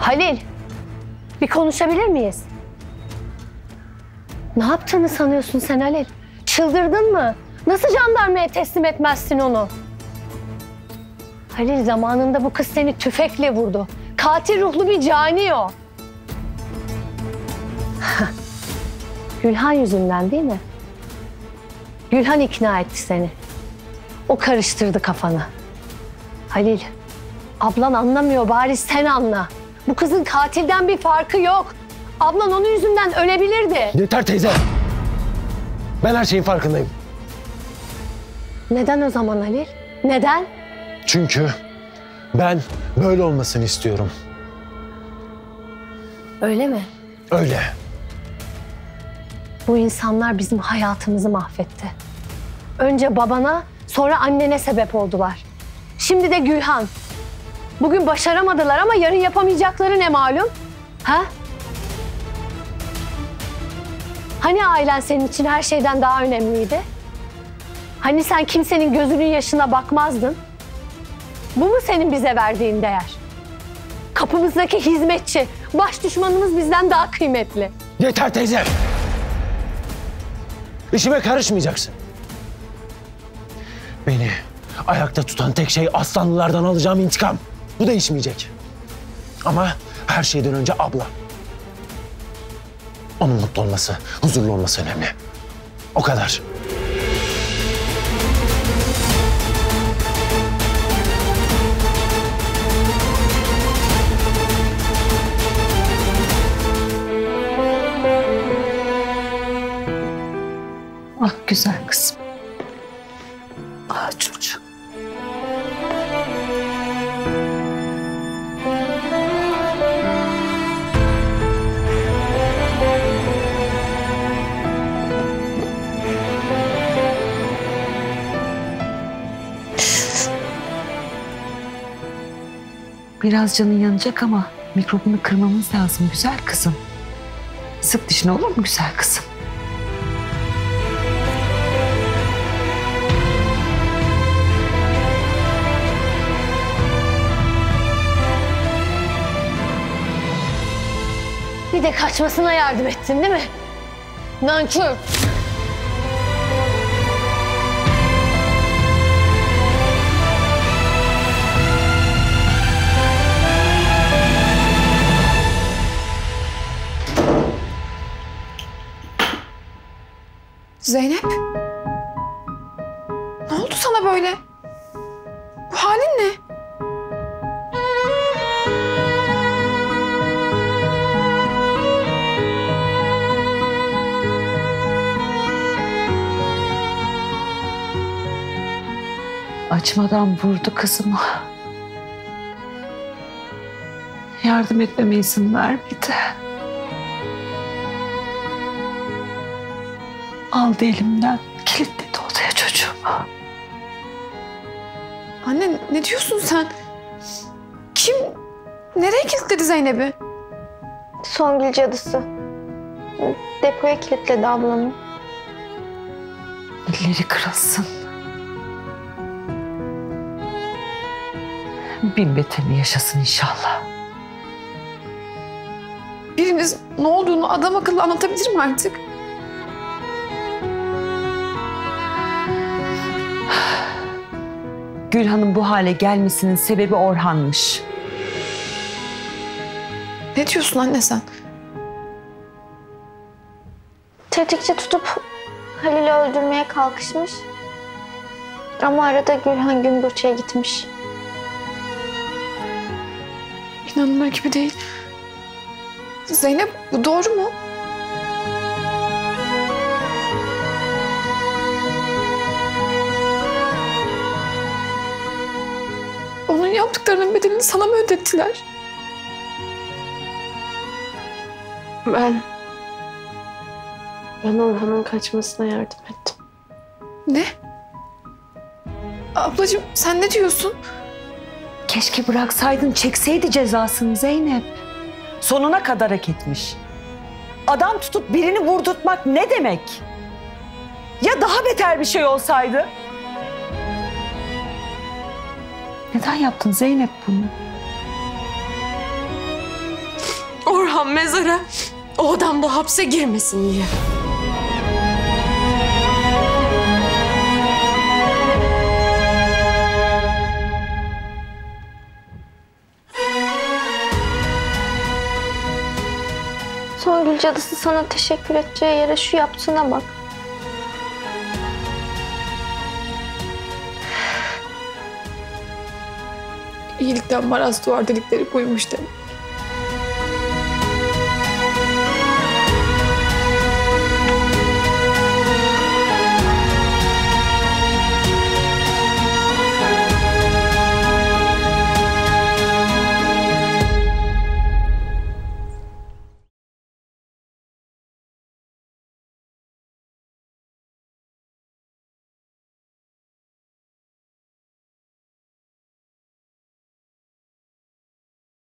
Halil, bir konuşabilir miyiz? Ne yaptığını sanıyorsun sen Halil? Çıldırdın mı? Nasıl jandarmaya teslim etmezsin onu? Halil, zamanında bu kız seni tüfekle vurdu. Katil ruhlu bir cani o. Gülhan yüzünden değil mi? Gülhan ikna etti seni. O karıştırdı kafanı. Halil, ablan anlamıyor, bari sen anla. Bu kızın katilden bir farkı yok. Ablan onun yüzünden ölebilirdi. Yeter teyze. Ben her şeyin farkındayım. Neden o zaman Halil? Neden? Çünkü ben böyle olmasını istiyorum. Öyle mi? Öyle. Bu insanlar bizim hayatımızı mahvetti. Önce babana, sonra annene sebep oldular. Şimdi de Gülhan. Bugün başaramadılar ama yarın yapamayacakları ne malum? Ha? Hani ailen senin için her şeyden daha önemliydi? Hani sen kimsenin gözünün yaşına bakmazdın? Bu mu senin bize verdiğin değer? Kapımızdaki hizmetçi, baş düşmanımız bizden daha kıymetli. Yeter teyze. İşime karışmayacaksın. Beni ayakta tutan tek şey Aslanlılardan alacağım intikam. Bu değişmeyecek. Ama her şeyden önce abla. Onun mutlu olması, huzurlu olması önemli. O kadar. Ah güzel kızım. Ah çocuğum. Biraz canın yanacak ama mikrobunu kırmamız lazım güzel kızım. Sık dişine, olur mu güzel kızım? Bir de kaçmasına yardım ettin değil mi? Nankör. Zeynep. Ne oldu sana böyle? Bu halin ne? Açmadan vurdu kızıma. Yardım etmeme izin vermedi. Aldı elimden, kilitledi odaya çocuğumu. Anne ne diyorsun sen? Kim? Nereye kilitledi Zeynep'i? Songül cadısı. Depoya kilitledi ablamı. Elleri kırılsın. Bin beterini yaşasın inşallah. Biriniz ne olduğunu adam akıllı anlatabilir mi artık? Gülhan'ın bu hale gelmesinin sebebi Orhan'mış. Ne diyorsun anne sen? Tetikçi tutup Halil'i öldürmeye kalkışmış. Ama arada Gülhan Gümbürtü'ye gitmiş. İnanılır gibi değil. Zeynep bu doğru mu? Onun yaptıklarının bedelini sana mı ödettiler? Ben Orhan'ın kaçmasına yardım ettim. Ne? Ablacığım sen ne diyorsun? Keşke bıraksaydın, çekseydi cezasını Zeynep. Sonuna kadar hak etmiş. Adam tutup birini vurdurtmak ne demek? Ya daha beter bir şey olsaydı? Neden yaptın Zeynep bunu? adam mezara, o adam da hapse girmesin diye. Songül cadısı sana teşekkür edeceği yere şu yaptığına bak. İyilikten maraz duvar delikleri buymuş demek.